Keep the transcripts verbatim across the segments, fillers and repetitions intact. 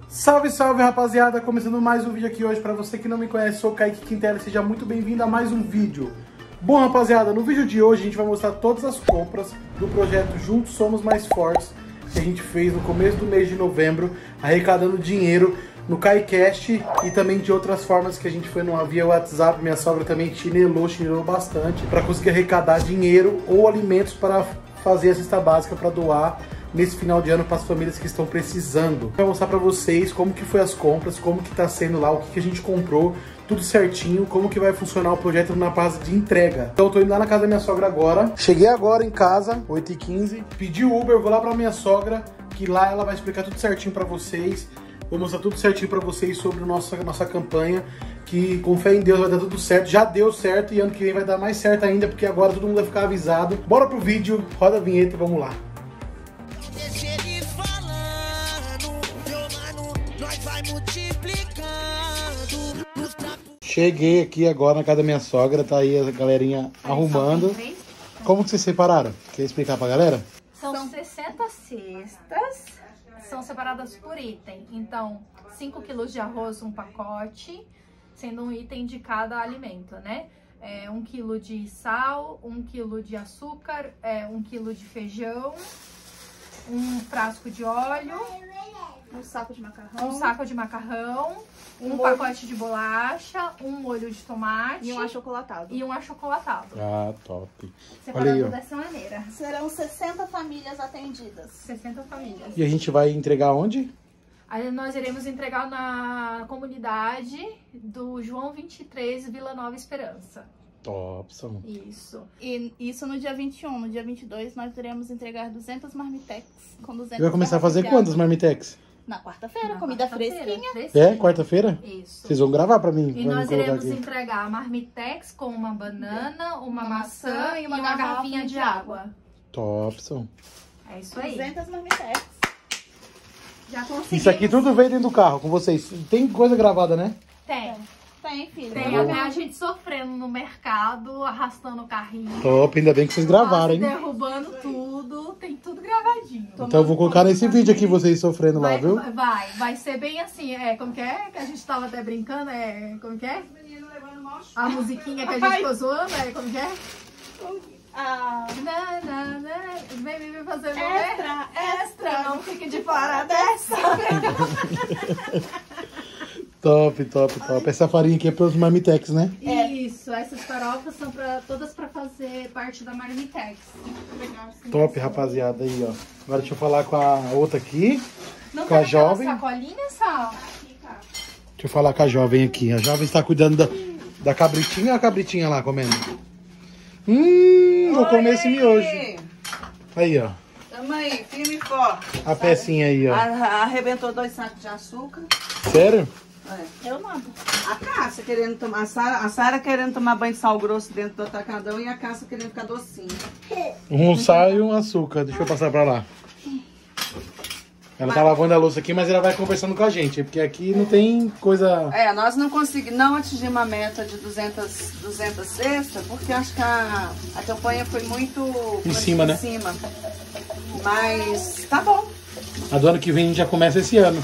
Salve, salve, rapaziada! Começando mais um vídeo aqui hoje. Pra você que não me conhece, sou o Kaique Quintela. Seja muito bem-vindo a mais um vídeo. Bom, rapaziada, no vídeo de hoje a gente vai mostrar todas as compras do projeto Juntos Somos Mais Fortes que a gente fez no começo do mês de novembro, arrecadando dinheiro no KaiCast e também de outras formas que a gente foi no, via WhatsApp. Minha sogra também chinelou, chinelou bastante para conseguir arrecadar dinheiro ou alimentos para fazer a cesta básica para doar nesse final de ano para as famílias que estão precisando. Vou mostrar para vocês como que foi as compras, como que tá sendo lá, o que, que a gente comprou, tudo certinho, como que vai funcionar o projeto na fase de entrega. Então eu tô indo lá na casa da minha sogra agora. Cheguei agora em casa, oito e quinze, pedi o Uber, vou lá pra minha sogra, que lá ela vai explicar tudo certinho para vocês. Vou mostrar tudo certinho para vocês sobre a nossa, nossa campanha, que com fé em Deus vai dar tudo certo. Já deu certo e ano que vem vai dar mais certo ainda, porque agora todo mundo vai ficar avisado. Bora pro vídeo, roda a vinheta e vamos lá. Cheguei aqui agora na casa da minha sogra, tá aí a galerinha arrumando. Como que vocês separaram? Quer explicar pra galera? São sessenta cestas, são separadas por item. Então, cinco quilos de arroz, um pacote, sendo um item de cada alimento, né? É, um quilo de sal, um quilo de açúcar, é, um quilo de feijão, um frasco de óleo, um saco de macarrão, um saco de macarrão, um, um pacote de bolacha, um molho de tomate e um achocolatado. E um achocolatado. Ah, top. Separado Olha aí, dessa maneira. Serão sessenta famílias atendidas. sessenta famílias. E a gente vai entregar onde? Aí nós iremos entregar na comunidade do João vinte e três, Vila Nova Esperança. Topson. Isso. E isso no dia vinte e um. No dia vinte e dois nós iremos entregar duzentas marmitex com duzentas. E vai começar a fazer quantas marmitex? Na quarta-feira, Na comida quarta-feira, fresquinha. fresquinha. É, quarta-feira? Isso. Vocês vão gravar pra mim? E pra nós mim iremos aqui. entregar a marmitex com uma banana, uma, Uma maçã, maçã e uma, garrafinha de água. Topson. É isso aí. duzentas marmitex. Já consegui. Isso aqui tudo veio dentro do carro com vocês. Tem coisa gravada, né? Tem. Tem, filho. Tem até a gente sofrendo no mercado, arrastando o carrinho. Top, ainda bem que vocês gravaram, hein? Derrubando tudo, tem tudo gravadinho. Então eu vou colocar nesse vídeo aqui vocês sofrendo lá, Vai, viu? vai, vai ser bem assim, é, como que é? Que a gente tava até brincando, é, como que é? A musiquinha que a gente ficou zoando, é, como que é? Ah, Na, na, na, vem, vem, vem fazer o extra, extra, não fique de fora dessa. Top, top, top. Essa farinha aqui é para os marmitex, né? Isso, essas farofas são pra, todas pra fazer parte da marmitex. Top, rapaziada, aí, ó. Agora deixa eu falar com a outra aqui, Não com a tem aquela jovem. sacolinha, Sal? Deixa eu falar com a jovem aqui. A jovem está cuidando da, da cabritinha, a cabritinha lá comendo. Hum, vou comer esse miojo. Aí, ó. Tamo aí, firme e forte. A pecinha aí, ó. Arra- Arrebentou dois sacos de açúcar. Sério? É. eu nada. A Cássia querendo tomar, a Sara, a Sara querendo tomar banho de sal grosso dentro do atacadão e a Cássia querendo ficar docinha. Um sal e um açúcar. Deixa eu passar pra lá. Ela tá lavando a louça aqui, mas ela vai conversando com a gente, porque aqui não tem coisa... É, nós não conseguimos, não atingimos a meta de duzentas, duzentas cestas, porque acho que a, a campanha foi muito... Em cima, né? Em cima. Mas tá bom. A do ano que vem a gente já começa esse ano.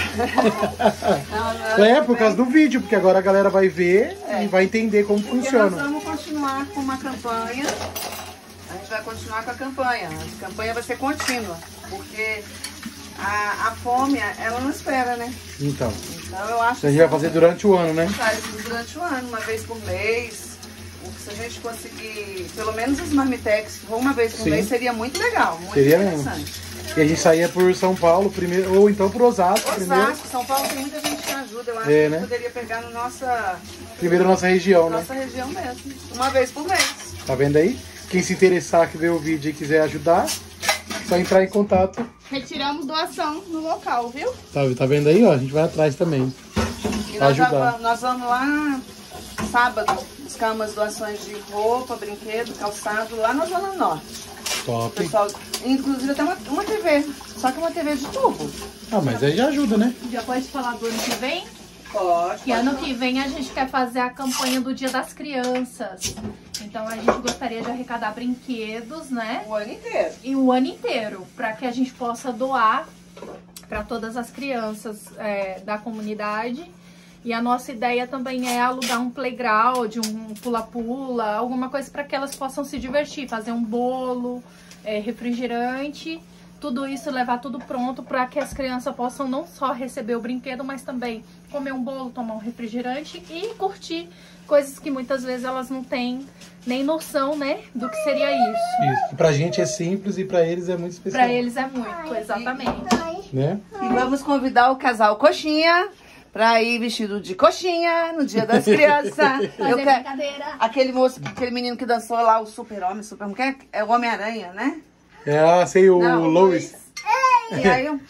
Não, não, É, por causa do vídeo, porque agora a galera vai ver É. e vai entender como Porque nós funciona. vamos continuar com uma campanha. A gente vai continuar com a campanha. A campanha vai ser contínua, porque a, a fome, ela não espera, né? Então, Então eu acho a gente vai fazer durante o ano, né? faz durante o ano, uma vez por mês. Se a gente conseguir, pelo menos os marmitex, uma vez por Sim. mês, seria muito legal, muito Seria mesmo. interessante. E a gente saía por São Paulo primeiro, ou então por Osasco primeiro. Osasco, São Paulo tem muita gente que ajuda. Eu acho É, que né? poderia pegar na nossa, Primeiro nossa região, né? nossa região mesmo. Uma vez por mês. Tá vendo aí? Quem se interessar, que vê o vídeo e quiser ajudar, só entrar em contato. Retiramos doação no local, viu? Tá, tá vendo aí, ó? A gente vai atrás também. E Pra nós, já ajudar. vamos, nós vamos lá sábado buscar umas doações de roupa, brinquedo, calçado, lá na Zona Norte. Top. Pessoal, inclusive até uma, uma T V, só que uma T V de tubo. Ah, mas aí já ajuda, né? Já pode falar do ano que vem? Pode. Que ano que vem a gente quer fazer a campanha do Dia das Crianças. Então a gente gostaria de arrecadar brinquedos, né? O ano inteiro. E o ano inteiro, para que a gente possa doar para todas as crianças é, da comunidade. E a nossa ideia também é alugar um playground, um pula-pula, alguma coisa para que elas possam se divertir, fazer um bolo, é, refrigerante, tudo isso, levar tudo pronto para que as crianças possam não só receber o brinquedo, mas também comer um bolo, tomar um refrigerante e curtir coisas que muitas vezes elas não têm nem noção, né, do que seria isso. Isso. Pra gente é simples e pra eles é muito especial. Pra eles é muito, exatamente. Né? E vamos convidar o casal Coxinha pra ir vestido de coxinha no Dia das Crianças. Eu Fazer quero... brincadeira. Aquele moço, aquele menino que dançou lá, o super-homem, super... Como que é? É o Homem-Aranha, né? É, sei o Não, Lois. E aí, eu...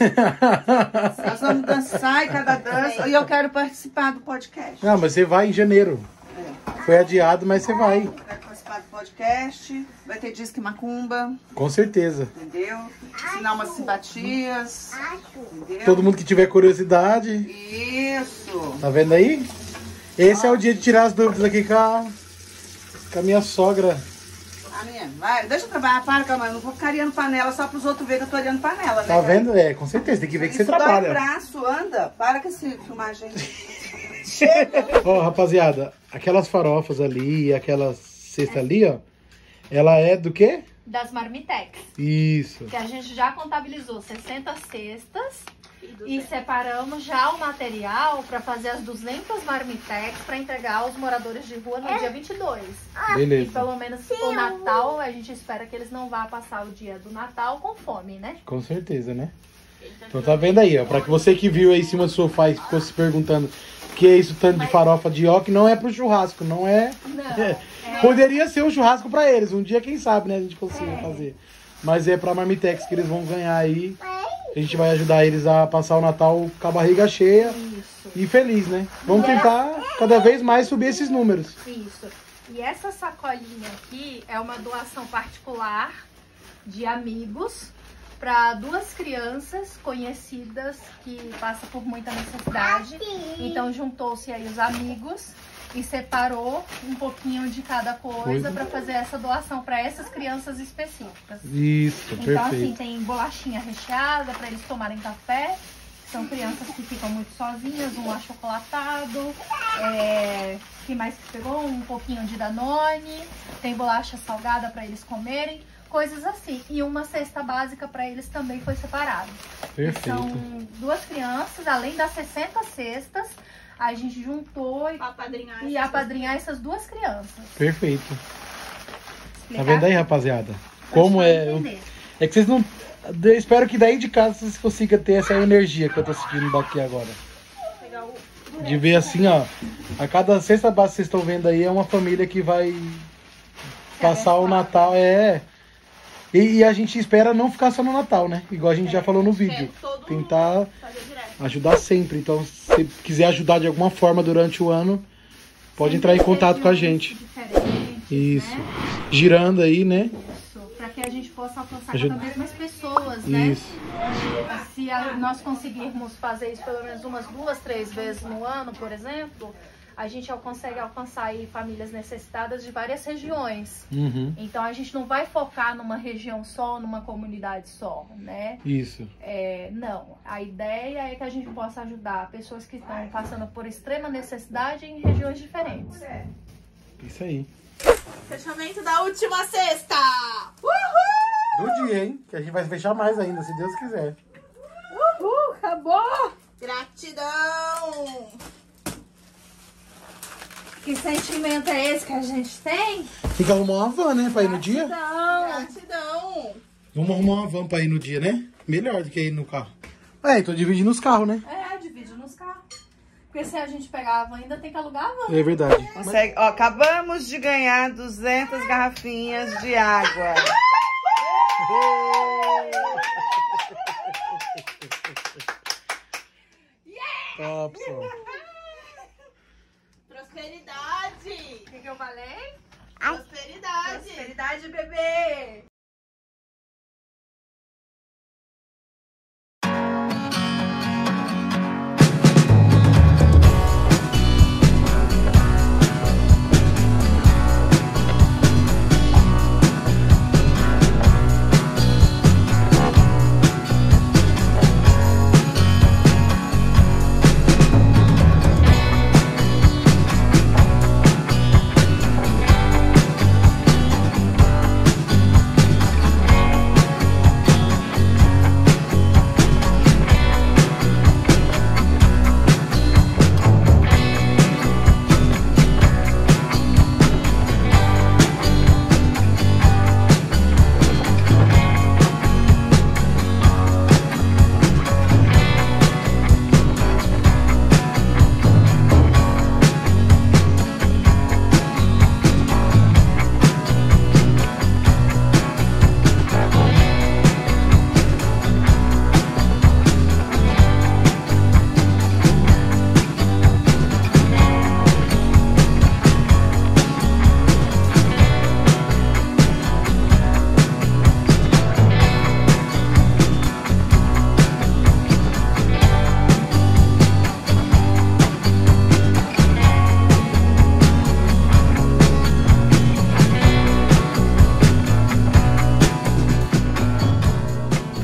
nós vamos dançar e cada dança. E eu quero participar do podcast. Não, mas você vai em janeiro. É. Foi adiado, mas você vai. Quero participar do podcast. Vai ter disque macumba. Com certeza. Entendeu? Ensinar umas simpatias. Entendeu? Todo mundo que tiver curiosidade. Isso. Tá vendo aí? Esse é o dia de tirar as dúvidas aqui com a, com a minha sogra. A minha, vai, deixa eu trabalhar, para, calma, eu não vou ficar ariando panela só pros outros verem que eu tô ariando panela, né? Tá vendo? É, com certeza. Tem que ver que você Isso dói o trabalha. braço, anda. Para com esse filmagem. Chega. Ó, rapaziada, aquelas farofas ali e aquelas cesta ali, ó. Ela é do quê? Das Marmitex, Isso. que a gente já contabilizou sessenta cestas e separamos já o material para fazer as duzentas Marmitex para entregar aos moradores de rua no dia vinte e dois. E Beleza. pelo menos o Natal, a gente espera que eles não vá passar o dia do Natal com fome, né? Com certeza, né? Então tá vendo aí, ó. Pra que você que viu aí em cima do sofá e ficou se perguntando o que é isso tanto de farofa de oca, não é pro churrasco, não é... Não, é. Poderia ser um churrasco pra eles, um dia quem sabe, né, a gente consiga é. fazer. Mas é pra Marmitex que eles vão ganhar aí. A gente vai ajudar eles a passar o Natal com a barriga cheia. Isso. E feliz, né? Vamos tentar cada vez mais subir esses números. Isso. E essa sacolinha aqui é uma doação particular de amigos para duas crianças conhecidas que passam por muita necessidade. Então juntou-se aí os amigos e separou um pouquinho de cada coisa para fazer essa doação para essas crianças específicas. Isso, então, perfeito. Então assim, tem bolachinha recheada para eles tomarem café. São crianças que ficam muito sozinhas, um achocolatado, é, que mais que pegou? Um pouquinho de Danone, tem bolacha salgada para eles comerem, coisas assim. E uma cesta básica para eles também foi separado. Perfeito. São duas crianças, além das sessenta cestas, a gente juntou e apadrinhar, e apadrinhar essas duas crianças. Perfeito. Explicar? Tá vendo aí, rapaziada? Como é... É que vocês não... Eu espero que daí de casa vocês consigam ter essa energia que eu tô sentindo daqui agora. De ver assim, ó. A cada sexta base que vocês estão vendo aí é uma família que vai passar o Natal. É. E, e a gente espera não ficar só no Natal, né? Igual a gente já falou no vídeo. Tentar ajudar sempre. Então, se quiser ajudar de alguma forma durante o ano, pode entrar em contato com a gente. Isso. Girando aí, né? Para que a gente possa alcançar cada vez mais pessoas, né? Isso. Se a, nós conseguirmos fazer isso pelo menos umas duas, três vezes no ano, por exemplo, a gente consegue alcançar aí famílias necessitadas de várias regiões. Uhum. Então a gente não vai focar numa região só, numa comunidade só, né? Isso. É, não. A ideia é que a gente possa ajudar pessoas que estão passando por extrema necessidade em regiões diferentes. Isso aí. Fechamento da última sexta! Uhul! Do dia, hein? Que a gente vai fechar mais ainda, se Deus quiser. Uhul! Acabou! Gratidão! Que sentimento é esse que a gente tem? Tem que arrumar uma van, né? Pra ir no dia? Gratidão! Gratidão! Vamos arrumar uma van pra ir no dia, né? Melhor do que ir no carro. É, tô dividindo os carros, né? É, divide nos carros. Porque se a gente pegar a van, ainda tem que alugar a van. É verdade. Consegue. Ó, acabamos de ganhar duzentas garrafinhas de água. Top, só. Prosperidade! O que, que eu falei? Prosperidade! Prosperidade, bebê!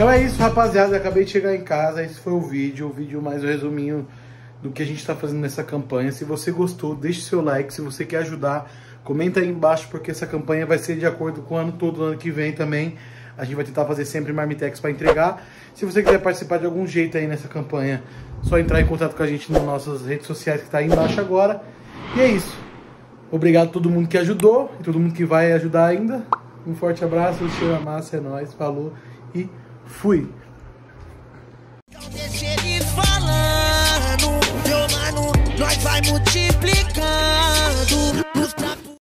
Então é isso, rapaziada. Eu acabei de chegar em casa. Esse foi o vídeo. O vídeo mais o resuminho do que a gente tá fazendo nessa campanha. Se você gostou, deixe seu like. Se você quer ajudar, comenta aí embaixo, porque essa campanha vai ser de acordo com o ano todo, ano que vem também. A gente vai tentar fazer sempre marmitex para entregar. Se você quiser participar de algum jeito aí nessa campanha, só entrar em contato com a gente nas nossas redes sociais que tá aí embaixo agora. E é isso. Obrigado a todo mundo que ajudou e todo mundo que vai ajudar ainda. Um forte abraço, cheiro a massa, é nóis, falou e fui! Deixa ele falando, meu mano, nós vai multiplicando.